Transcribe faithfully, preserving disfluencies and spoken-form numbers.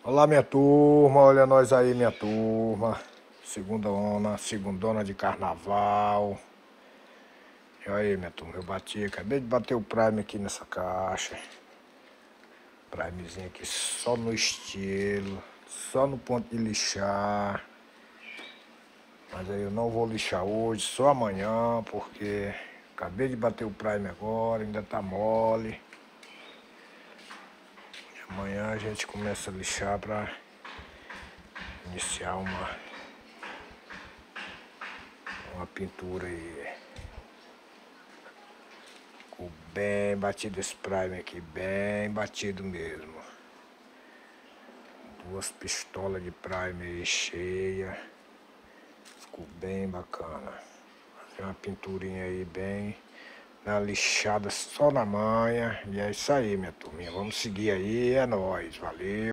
Olá, minha turma, olha nós aí, minha turma. Segundona, segundona de carnaval. E aí, minha turma, eu bati, acabei de bater o Prime aqui nessa caixa. Primezinho aqui só no estilo, só no ponto de lixar. Mas aí eu não vou lixar hoje, só amanhã, porque acabei de bater o Prime agora, ainda tá mole. Amanhã a gente começa a lixar pra iniciar uma, uma pintura aí. Ficou bem batido esse Prime aqui, bem batido mesmo. Duas pistolas de Prime aí cheia. Ficou bem bacana. Fazer uma pinturinha aí bem na lixada, só na manha. E é isso aí, minha turminha. Vamos seguir aí, é nóis, valeu.